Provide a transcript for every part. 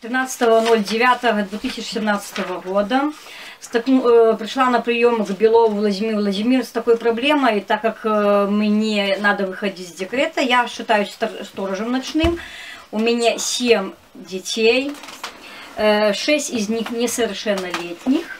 13.09.2017 года пришла на прием к Белову Владимиру Владимировичу с такой проблемой, так как мне надо выходить из декрета, я считаюсь сторожем ночным, у меня 7 детей, 6 из них несовершеннолетних.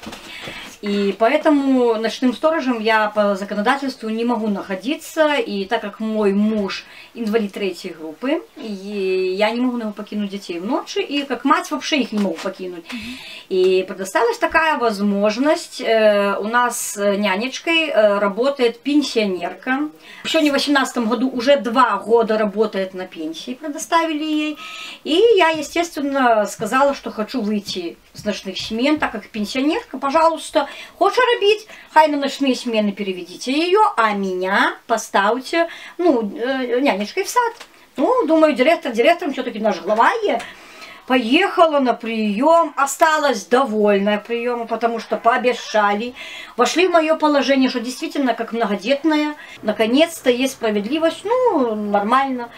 И поэтому ночным сторожем я по законодательству не могу находиться, и так как мой муж инвалид 3-й группы, и я не могу покинуть детей в ночь, и как мать вообще их не могу покинуть. И предоставилась такая возможность, у нас нянечкой работает пенсионерка, еще не в 2018 году, уже 2 года работает на пенсии, предоставили ей, и я, естественно, сказала, что хочу выйти с ночных смен, так как пенсионерка, пожалуйста, хочешь робить, хай на ночные смены переведите ее, а меня поставьте, нянечкой в сад. Ну, думаю, директором все-таки наш глава є. Поехала на прием, осталась довольна приемом, потому что пообещали, вошли в мое положение, что действительно, как многодетная, наконец-то есть справедливость, нормально.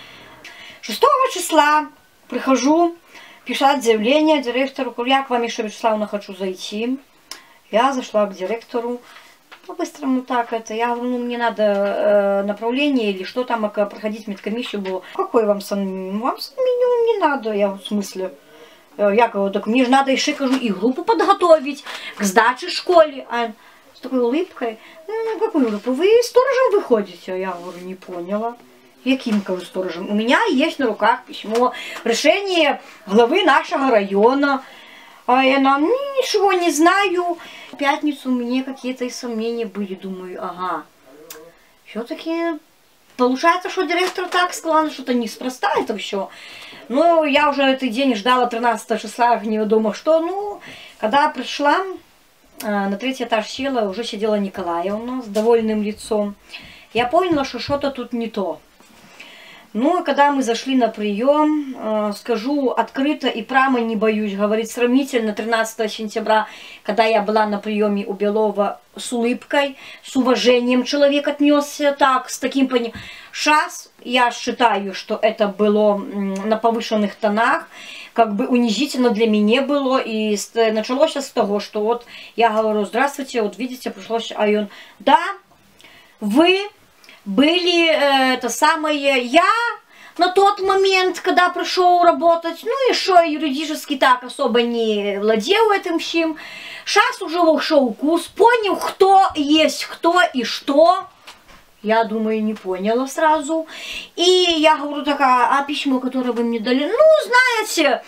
6 числа прихожу, писать заявление директору, говорю, я к вам еще, Вячеславовна, хочу зайти. Я зашла к директору, по-быстрому так это, я говорю, мне надо направление или что там, проходить медкомиссию было. Какой вам санминимум? Вам санминимум не надо, я в смысле. Я говорю, так мне же надо еще, кажу, и группу подготовить к сдаче в школе. А с такой улыбкой, какую группу? Вы сторожем выходите? Я говорю, не поняла. Яким, кажу, сторожем? У меня есть на руках письмо, решение главы нашего района. А я ничего не знаю. В пятницу у меня какие-то и сомнения были. Думаю, ага, все-таки получается, что директор так сказал, что-то неспроста это все. Но я уже этот день ждала 13 числа, неведомо что. Когда пришла, на 3-й этаж села, уже сидела Николаевна с довольным лицом. Я поняла, что что-то тут не то. Ну, и когда мы зашли на прием, скажу открыто и прямо не боюсь говорить, сравнительно 13 сентября, когда я была на приеме у Белова с улыбкой, с уважением человек отнесся так, с таким пониманием. Сейчас я считаю, что это было на повышенных тонах, как бы унизительно для меня было, и началось с того, что вот я говорю, здравствуйте, вот видите, пришлось, а он, да, вы были это самое, я на тот момент, когда пришел работать, еще юридически так особо не владел этим всем. Сейчас уже вошел вкус, понял, кто есть кто и что. Я думаю, не поняла сразу. И я говорю, такая, а письмо, которое вы мне дали? Знаете,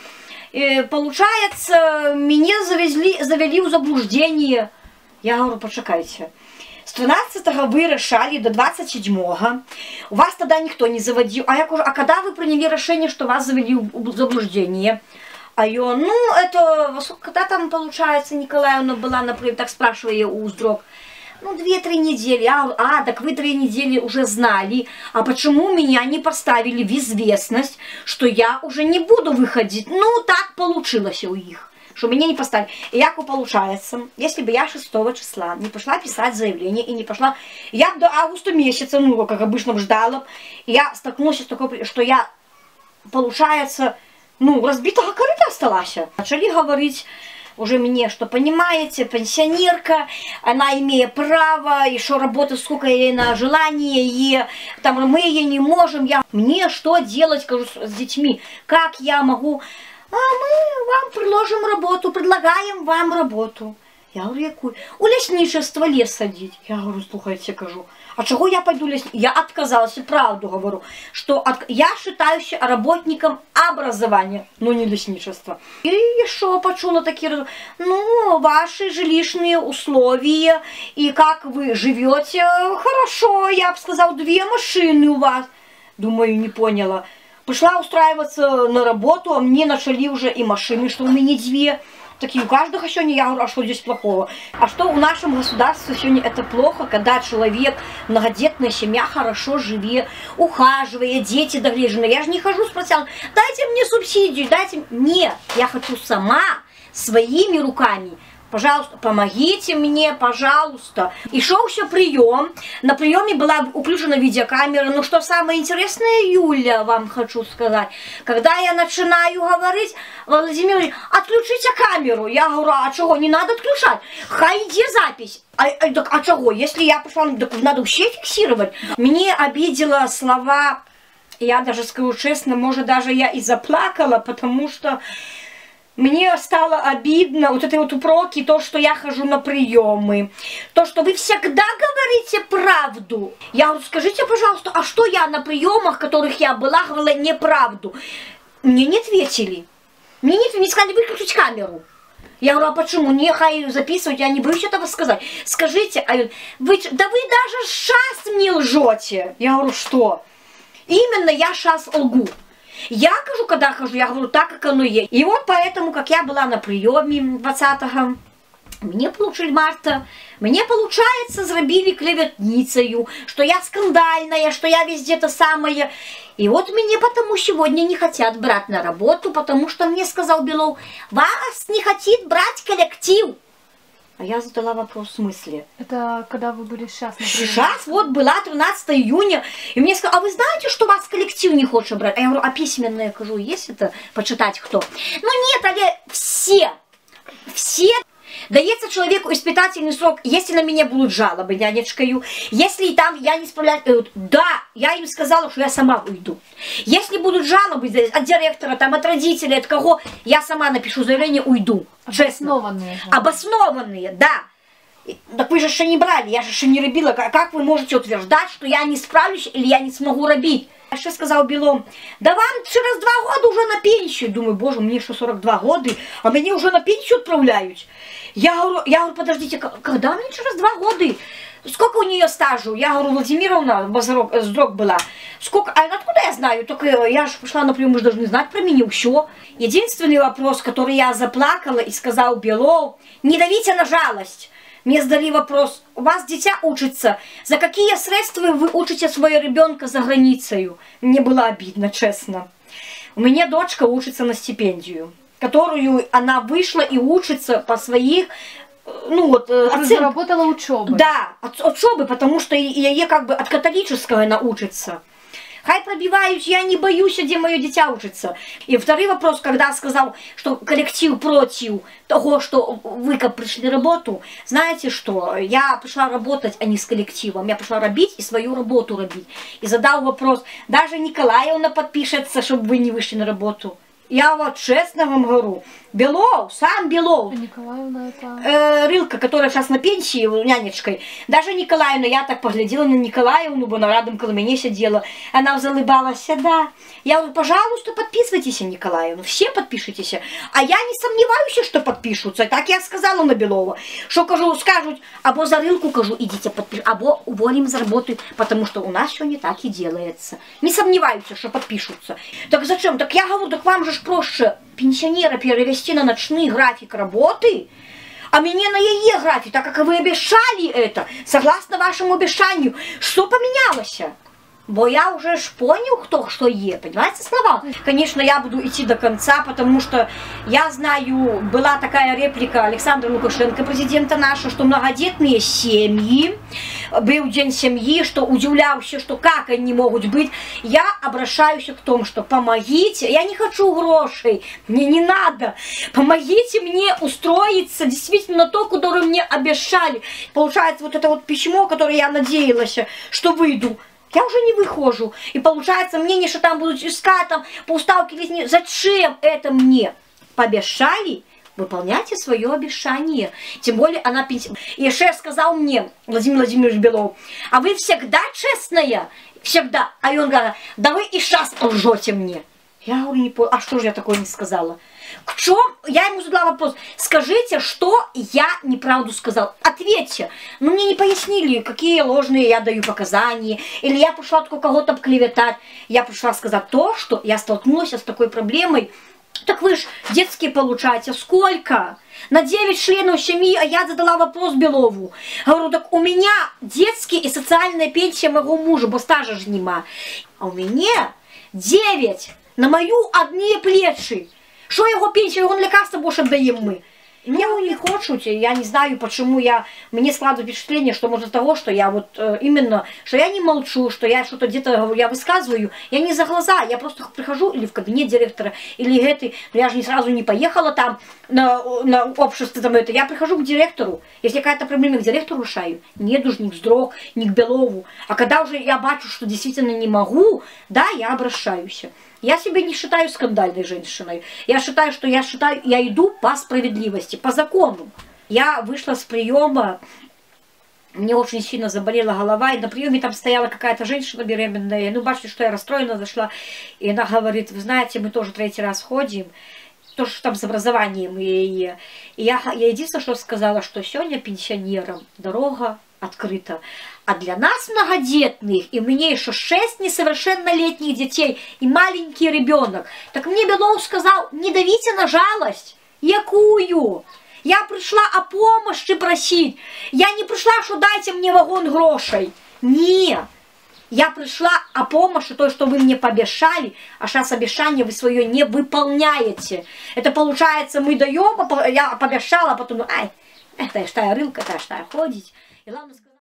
получается, меня завели в заблуждение. Я говорю, почекайте. С 13-го вы решали до 27-го. У вас тогда никто не заводил. А я говорю, а когда вы приняли решение, что вас завели в заблуждение? А я, это, когда там, получается, Николаевна была, например, так спрашиваю я у Здрок, 2-3 недели. Я говорю, так вы 3 недели уже знали. А почему меня не поставили в известность, что я уже не буду выходить? Так получилось у них, что меня не поставили. И як получается, если бы я 6 числа не пошла писать заявление и не пошла, я до августа месяца, как обычно, ждала, и я столкнулась с такой, что я, получается, разбитого корыта осталась. Начали говорить уже мне, что, понимаете, пенсионерка, она имеет право, еще работать сколько ей на желание, и там мы ей не можем, мне что делать, скажу, с детьми, как я могу... А мы вам предложим работу, предлагаем вам работу. Я говорю, якую? У лесничества лес садить. Я говорю, слухайте, кажу, а чего я пойду лесничество? Я отказалась, правду говорю, что я считаюсь работником образования, но не лесничества. И еще почула такие, ваши жилищные условия, и как вы живете, хорошо, я бы сказала, 2 машины у вас. Думаю, не поняла. Пришла устраиваться на работу, а мне начали уже и машины, что у меня 2. Такие у каждого сегодня, я говорю, а что здесь плохого? А что в нашем государстве сегодня это плохо, когда человек, многодетная семья, хорошо живет, ухаживает, дети доглежены. Я же не хожу спросила, дайте мне субсидию, дайте. Нет, я хочу сама своими руками Пожалуйста, помогите мне, пожалуйста. И шел еще прием. На приеме была включена видеокамера. Ну что самое интересное, Юля, вам хочу сказать. Когда я начинаю говорить, Владимир говорит, отключите камеру. Я говорю, а чего, не надо отключать? Хай иди запись. А чего, если я пошла, так надо вообще фиксировать. Мне обидела слова, я даже скажу честно, может даже я и заплакала, потому что... Мне стало обидно, вот эти вот упреки, то, что я хожу на приемы, то, что вы всегда говорите правду. Я говорю, скажите, пожалуйста, а что я на приемах, которых я была, говорила неправду? Мне не ответили. Мне сказали выключить камеру. Я говорю, а почему? Нехай записывать, я не боюсь этого сказать. Скажите, да вы даже сейчас мне лжете. Я говорю, что? Именно я сейчас лгу. Я хожу, когда хожу, я говорю так, как оно есть. И вот поэтому, как я была на приеме 20-го, мне получили марта, мне, получается, зробили клеветницею, что я скандальная, что я везде то самое. И вот мне потому сегодня не хотят брать на работу, потому что мне сказал Белов, вас не хотит брать коллектив. А я задала вопрос в смысле. Это когда вы были сейчас, например? Сейчас, вот была 13 июня, и мне сказали, а вы знаете, что вас коллектив не хочет брать? А я говорю, а письменно я кажу, есть это, почитать кто? Ну нет, але все, дается человеку испытательный срок, если на меня будут жалобы, нянечкою, если там я не справляюсь, да, я им сказала, что я сама уйду. Если будут жалобы от директора, там, от родителей, от кого, я сама напишу заявление, уйду. Честно. Обоснованные. Обоснованные, да. Так вы же еще не брали, я же еще не робила. Как вы можете утверждать, что я не справлюсь или я не смогу робить? А что сказал Белом? Да вам через 2 года уже на пенсию. Думаю, боже, мне что 42 года, а мне уже на пенсию отправляют. Я говорю, подождите, когда мне через 2 года? Сколько у нее стажу? Я говорю, Владимировна, Базарок была. Сколько? А откуда я знаю? Только я же пришла на прием, мы же должны знать про меня все. Единственный вопрос, который я заплакала и сказал Белов, не давите на жалость. Мне задали вопрос, у вас дитя учится, за какие средства вы учите своего ребенка за границей? Мне было обидно, честно. У меня дочка учится на стипендию, которую она вышла и учится по своих, ну вот, заработала учебой. Да, от учебы, потому что я как бы от католического она учится. Хай пробиваюсь, я не боюсь, где мое дитя учится. И второй вопрос, когда сказал, что коллектив против того, что вы как пришли на работу, знаете что, я пришла работать, а не с коллективом, я пришла робить и свою работу робить. И задал вопрос, даже Николаевна подпишется, чтобы вы не вышли на работу. Я вот честно вам говорю, Белов, сам Белов, Николаевна это... Рылка, которая сейчас на пенсии, нянечкой, даже Николаевна, я так поглядела на Николаевну, бо она рядом около меня сидела, она залыбалась, да. Я говорю, пожалуйста, подписывайтесь, Николаевну, все подпишитесь. А я не сомневаюсь, что подпишутся. Так я сказала на Белова, что, кажу, скажут, або за Рылку, кажу, идите подпишите, або уволим с работы, потому что у нас все не так и делается. Не сомневаюсь, что подпишутся. Так зачем? Так я говорю, так вам же проще пенсионера перевести на ночный график работы, а меня на ее график, так как вы обещали это, согласно вашему обещанию, что поменялось? Бо я уже ж понял, кто что понимаете слова? Конечно, я буду идти до конца, потому что я знаю, была такая реплика Александра Лукашенко, президента нашего, что многодетные семьи, был день семьи, что удивлялся, что как они могут быть. Я обращаюсь к тому, что помогите, я не хочу грошей, мне не надо, помогите мне устроиться действительно на то, которое мне обещали. Получается, вот это вот письмо, которое я надеялась, что выйду, я уже не выхожу. И получается мнение, что там будут искать, там, по уставке везде. Зачем это мне? Пообещали? Выполняйте свое обещание. Тем более она пенсия. И шеф сказал мне, Владимир Владимирович Белов, а вы всегда честная? Всегда. А он говорит, да вы и сейчас лжете мне. Я говорю, не понял, а что же я такое не сказала? В чем? Я ему задала вопрос. Скажите, что я неправду сказал. Ответьте. Но мне не пояснили, какие ложные я даю показания. Или я пришла только кого-то клеветать. Я пришла сказать то, что я столкнулась с такой проблемой. Так вы ж детские получаете. Сколько? На 9 членов семьи, а я задала вопрос Белову. Говорю, так у меня детские и социальная пенсия моего мужа, бо стажа ж нема. А у меня 9 на мою одни плечи. Що його пенсію, його лекарства більше даємо ми. Ну, не хочут, я не знаю, почему мне складывает впечатление, что может того, что я вот именно, что я не молчу, что я что-то где-то я высказываю, я не за глаза, я просто прихожу или в кабинет директора, или я же сразу не поехала там на общество, там это, я прихожу к директору, если какая-то проблема, к директору решаю, не еду ни к Здрог, ни к Белову, а когда уже я бачу, что действительно не могу, да, я обращаюсь. Я себя не считаю скандальной женщиной. Я иду по справедливости, по закону. Я вышла с приема, мне очень сильно заболела голова, и на приеме там стояла какая-то женщина беременная. Ну, бачите, что я расстроена зашла, и она говорит, вы знаете, мы тоже 3-й раз ходим, то, что там с образованием. И я единственное, что сказала, что сегодня пенсионерам дорога открыта. А для нас, многодетных, и у меня еще 6 несовершеннолетних детей, и маленький ребенок, так мне Белов сказал, не давите на жалость. Якую? Я пришла о помощи просить. Я не пришла, что дайте мне вагон грошей. Нет. Я пришла о помощи, то, что вы мне пообещали, а сейчас обещание вы свое не выполняете. Это получается, мы даем, я пообещала, а потом, ай, это что я рынка, это что я ходить. И ладно,